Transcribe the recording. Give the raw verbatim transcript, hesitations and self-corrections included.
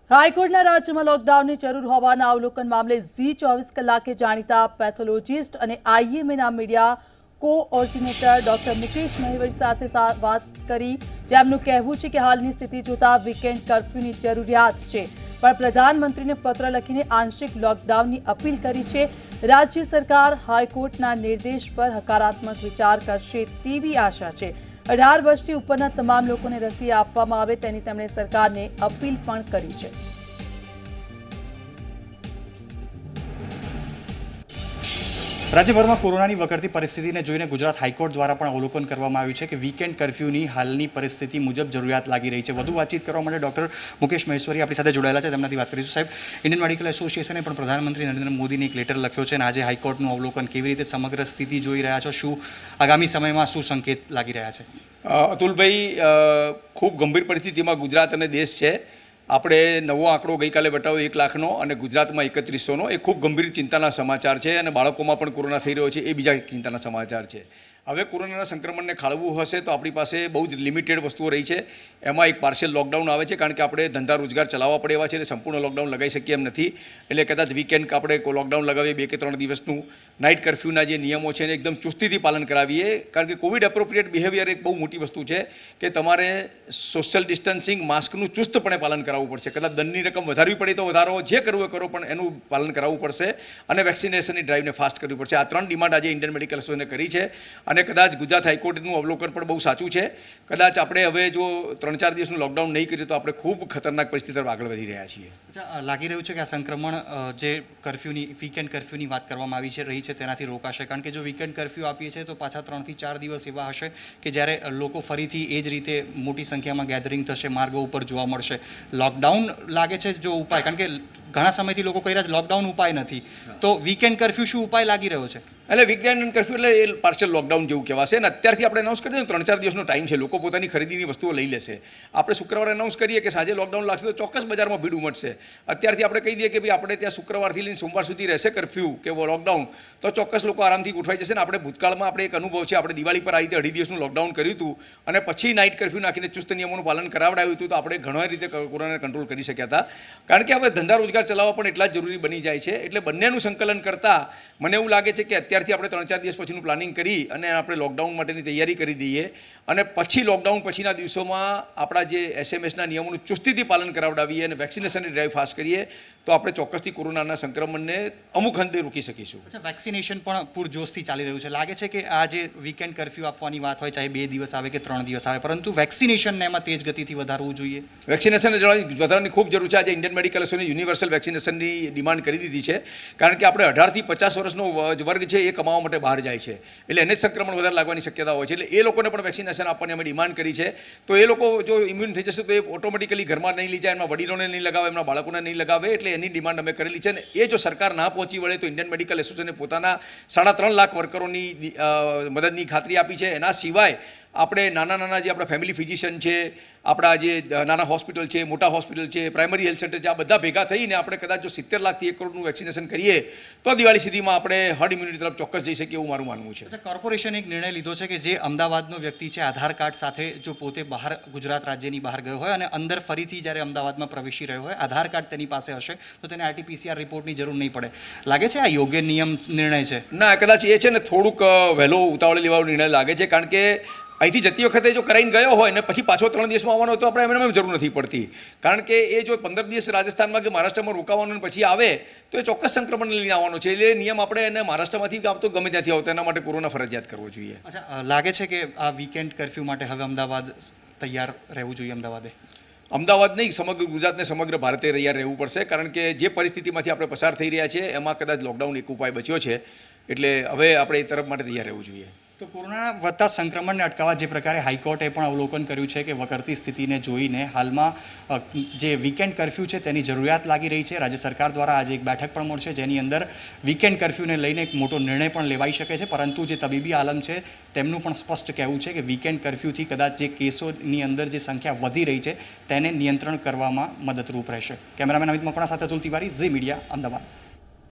હાઈકોર્ટના રાજ્યમાં લોકડાઉનની જરૂર હોવાના અવલોકન મામલે ઝી ચોવીસ કલાકે જાણીતા પેથોલોજીસ્ટ અને આઈએમએના media coordinator doctor Mukesh Maheshwari સાથે વાત કરી, જેમનું કહેવું છે કે હાલની સ્થિતિ જોતા વીકેન્ડ કર્ફ્યુની જરૂરિયાત છે, પણ પ્રધાનમંત્રીને પત્ર લખીને આંશિક લોકડાઉનની અપીલ કરી છે। રાજ્ય સરકાર હાઈકોર્ટના નિર્દેશ પર હકારાત્મક વિચાર કરશે તેવી આશા છે। અઢાર વર્ષથી ઉપરના તમામ લોકોને રસી આપવામાં આવે તેની તેમણે સરકારને અપીલ પણ કરી છે। રાજ્યભરમાં કોરોનાની વકરતી પરિસ્થિતિને જોઈને ગુજરાત હાઈકોર્ટ દ્વારા પણ અવલોકન કરવામાં આવ્યું છે કે વીકેન્ડ કર્ફ્યુની હાલની પરિસ્થિતિ મુજબ જરૂરિયાત લાગી રહી છે। વધુ વાતચીત કરવા માટે ડોક્ટર મુકેશ મહેશ્વરી આપણી સાથે જોડાયેલા છે, તેમનાથી વાત કરીશું। સાહેબ, ઇન્ડિયન મેડિકલ એસોસિએશને પણ પ્રધાનમંત્રી નરેન્દ્ર મોદીને એક લેટર લખ્યો છે અને આજે હાઈકોર્ટનું અવલોકન કેવી રીતે સમગ્ર સ્થિતિ જોઈ રહ્યા છો, શું આગામી સમયમાં શું સંકેત લાગી રહ્યા છે? અતુલભાઈ, ખૂબ ગંભીર પરિસ્થિતિમાં ગુજરાત અને દેશ છે। આપણે નવો આંકડો ગઈકાલે બતાવ્યો એક લાખનો અને ગુજરાતમાં એકત્રીસોનો, એ ખૂબ ગંભીર ચિંતાના સમાચાર છે અને બાળકોમાં પણ કોરોના થઈ રહ્યો છે એ બીજા ચિંતાના સમાચાર છે। હવે કોરોનાના સંક્રમણને ખાળવું હશે તો આપણી પાસે બહુ જ લિમિટેડ વસ્તુઓ રહી છે। એમાં એક પાર્શિયલ લોકડાઉન આવે છે, કારણ કે આપણે ધંધા રોજગાર ચલાવવા પડે એવા છે એટલે સંપૂર્ણ લોકડાઉન લગાવી શકીએ એમ નથી। એટલે કદાચ વીકેન્ડ આપણે લોકડાઉન લગાવીએ, બે કે ત્રણ દિવસનું નાઇટ કર્ફ્યુના જે નિયમો છે એને એકદમ ચુસ્તીથી પાલન કરાવીએ, કારણ કે કોવિડ એપ્રોપ્રિએટ બિહેવિયર એક બહુ મોટી વસ્તુ છે કે તમારે સોશિયલ ડિસ્ટન્સિંગ, માસ્કનું ચુસ્તપણે પાલન કરાવવું પડશે। કદાચ દંડની રકમ વધારવી પડે તો વધારો, જે કરવું એ કરો, પણ એનું પાલન કરાવવું પડશે અને વેક્સિનેશનની ડ્રાઈવને ફાસ્ટ કરવી પડશે। આ ત્રણ ડિમાન્ડ આજે ઇન્ડિયન મેડિકલ એસોસિએશને કરી છે અને કદાચ ગુજરાત હાઈકોર્ટનું અવલોકન પણ બહુ સાચું છે। કદાચ આપણે હવે જો ત્રણ ચાર દિવસનું લોકડાઉન નહીં કરીએ તો આપણે ખૂબ ખતરનાક પરિસ્થિતિ તરફ આગળ વધી રહ્યા છીએ। લાગી રહ્યું છે કે આ સંક્રમણ જે કર્ફ્યુની વીકેન્ડ કર્ફ્યુની વાત કરવામાં આવી છે રહી છે તેનાથી રોકાશે, કારણ કે જો વીકેન્ડ કર્ફ્યુ આપીએ છીએ તો પાછા ત્રણથી ચાર દિવસ એવા હશે કે જ્યારે લોકો ફરીથી એ જ રીતે મોટી સંખ્યામાં ગેધરિંગ થશે, માર્ગો ઉપર જોવા મળશે। લોકડાઉન લાગે છે જો ઉપાય, કારણ કે ઘણા સમયથી લોકો કહી રહ્યા છે લોકડાઉન ઉપાય નથી, તો વીકેન્ડ કર્ફ્યુ શું ઉપાય લાગી રહ્યો છે? એટલે વીકેન્ડ કર્ફ્યુ એટલે એ પાર્શિયલ લોકડાઉન જેવું કહેવાશે અને અત્યારથી આપણે એનાઉન્સ કરી દઈએ ત્રણ ચાર દિવસનો ટાઈમ છે, લોકો પોતાની ખરીદીની વસ્તુઓ લઈ લેશે। આપણે શુક્રવારે એનાઉન્સ કરીએ કે સાંજે લોકડાઉન લાગશે તો ચોક્કસ બજારમાં ભીડ ઉમટશે। અત્યારથી આપણે કહી દઈએ કે ભાઈ આપણે ત્યાં શુક્રવારથી લઈને સોમવાર સુધી રહેશે કર્ફ્યુ કે લોકડાઉન, તો ચોક્કસ લોકો આરામથી ઉઠવાઈ જશે। ને આપણે ભૂતકાળમાં આપણે એક અનુભવ છે, આપણે દિવાળી પર આ રીતે અઢી દિવસનું લોકડાઉન કર્યું હતું અને પછી નાઇટ કર્ફ્યુ નાખીને ચુસ્ત નિયમોનું પાલન કરાવડાવ્યું હતું, તો આપણે ઘણા રીતે કોરોનાને કંટ્રોલ કરી શક્યા હતા। કારણ કે હવે ધંધા રોજગાર ચલાવવા પણ એટલા જ જરૂરી બની જાય છે, એટલે બંનેનું સંકલન કરતાં મને એવું લાગે છે કે અત્યારથી આપણે ત્રણ ચાર દિવસ પછીનું પ્લાનિંગ કરી અને આપણે લોકડાઉન માટેની તૈયારી કરી દઈએ અને પછી લોકડાઉન પછીના દિવસોમાં આપણા જે એસએમએસના નિયમોનું ચુસ્તીથી પાલન કરાવડાવીએ અને વેક્સિનેશનની ડ્રાઈવ ફાસ્ટ કરીએ તો આપણે ચોક્કસથી કોરોનાના સંક્રમણને અમુક હદે રોકી શકીશું। અચ્છા, વેક્સિનેશન પણ પૂરજોશથી ચાલી રહ્યું છે। લાગે છે કે આ જે વીકેન્ડ કર્ફ્યુ આપવાની વાત હોય, ચાહે બે દિવસ આવે કે ત્રણ દિવસ આવે, પરંતુ વેક્સિનેશનને એમાં તેજ ગતિથી વધારવું જોઈએ। વેક્સિનેશન વધારવાની ખૂબ જરૂર છે। આજે ઇન્ડિયન મેડિકલ એસોસિએશને યુનિવર્સલ વેક્સિનેશનની ડિમાન્ડ કરી દીધી છે, કારણ કે આપણે અઢારથી પચાસ વર્ષનો વર્ગ છે એ કમાવા માટે બહાર જાય છે, એટલે એને જ સંક્રમણ વધારે લાગવાની શક્યતા હોય છે, એટલે એ લોકોને પણ વેક્સિનેશન આપવાની અમે ડિમાન્ડ કરી છે। તો એ લોકો જો ઇમ્યુન થઈ જશે તો એ ઓટોમેટિકલી ઘરમાં નહીં લઈ જાય, એમના વડીલોને નહીં લગાવે, એમના બાળકોને નહીં લગાવે, એટલે એની ડિમાન્ડ અમે કરેલી છે। અને એ જો સરકાર ના પહોંચી વળે તો ઇન્ડિયન મેડિકલ એસોસિએશને પોતાના સાડા ત્રણ લાખ વર્કરોની મદદની ખાતરી આપી છે। એના સિવાય આપણે નાના નાના જે આપણા ફેમિલી ફિઝિશિયન છે, આપણા જે નાના હોસ્પિટલ છે, મોટા હોસ્પિટલ છે, પ્રાઇમરી હેલ્થ સેન્ટર છે, આ બધા ભેગા થઈને આપણે કદાચ જો સિત્તેર લાખથી એક કરોડનું વેક્સિનેશન કરીએ તો દિવાળી સુધીમાં આપણે હર્ડ ઇમ્યુનિટી તરફ ચોક્કસ જઈ શકીએ એવું મારું માનવું છે। કોર્પોરેશને એક નિર્ણય લીધો છે કે જે અમદાવાદનો વ્યક્તિ છે આધાર કાર્ડ સાથે જો પોતે બહાર ગુજરાત રાજ્યની બહાર ગયો હોય અને અંદર ફરીથી જ્યારે અમદાવાદમાં પ્રવેશી રહ્યો હોય, આધાર કાર્ડ તેની પાસે હશે તો તેને આરટીપીસીઆર રિપોર્ટની જરૂર નહીં પડે। લાગે છે આ યોગ્ય નિયમ નિર્ણય છે? ના, કદાચ એ છે ને થોડુંક વહેલો ઉતાવળે લેવાનો નિર્ણય લાગે છે, કારણ કે અહીંથી જતી વખતે જો કરાઈને ગયો હોય ને પછી પાછો ત્રણ દિવસમાં આવવાનો હોય તો આપણે એમને જરૂર નથી પડતી, કારણ કે એ જો પંદર દિવસ રાજસ્થાનમાં કે મહારાષ્ટ્રમાં રોકાવાનું પછી આવે તો એ ચોક્કસ સંક્રમણ લઈને આવવાનો છે, એટલે નિયમ આપણે એને મહારાષ્ટ્રમાંથી આવતો ગમે ત્યાંથી આવતો એના માટે કોરોના ફરજિયાત કરવો જોઈએ। અચ્છા, લાગે છે કે આ વીકેન્ડ કર્ફ્યુ માટે હવે અમદાવાદ તૈયાર રહેવું જોઈએ? અમદાવાદે અમદાવાદ નહીં, સમગ્ર ગુજરાતને સમગ્ર ભારતે તૈયાર રહેવું પડશે, કારણ કે જે પરિસ્થિતિમાંથી આપણે પસાર થઈ રહ્યા છીએ એમાં કદાચ લોકડાઉન એક ઉપાય બચ્યો છે, એટલે હવે આપણે એ તરફ માટે તૈયાર રહેવું જોઈએ। તો કોરોના વધતા સંક્રમણને અટકાવવા જે પ્રકારે હાઈકોર્ટે પણ અવલોકન કર્યું છે કે વકરતી સ્થિતિને જોઈને હાલમાં જે વીકેન્ડ કર્ફ્યુ છે તેની જરૂરિયાત લાગી રહી છે। રાજ્ય સરકાર દ્વારા આજે એક બેઠક પણ મળશે જેની અંદર વીકેન્ડ કર્ફ્યુને લઈને એક મોટો નિર્ણય પણ લેવાઈ શકે છે, પરંતુ જે તબીબી આલમ છે તેમનું પણ સ્પષ્ટ કહેવું છે કે વીકેન્ડ કર્ફ્યુથી કદાચ જે કેસોની અંદર જે સંખ્યા વધી રહી છે તેને નિયંત્રણ કરવામાં મદદરૂપ રહેશે। કેમેરામેન અમિત મકવાણા સાથે અતુલ તિવારી, ઝી મીડિયા, અમદાવાદ।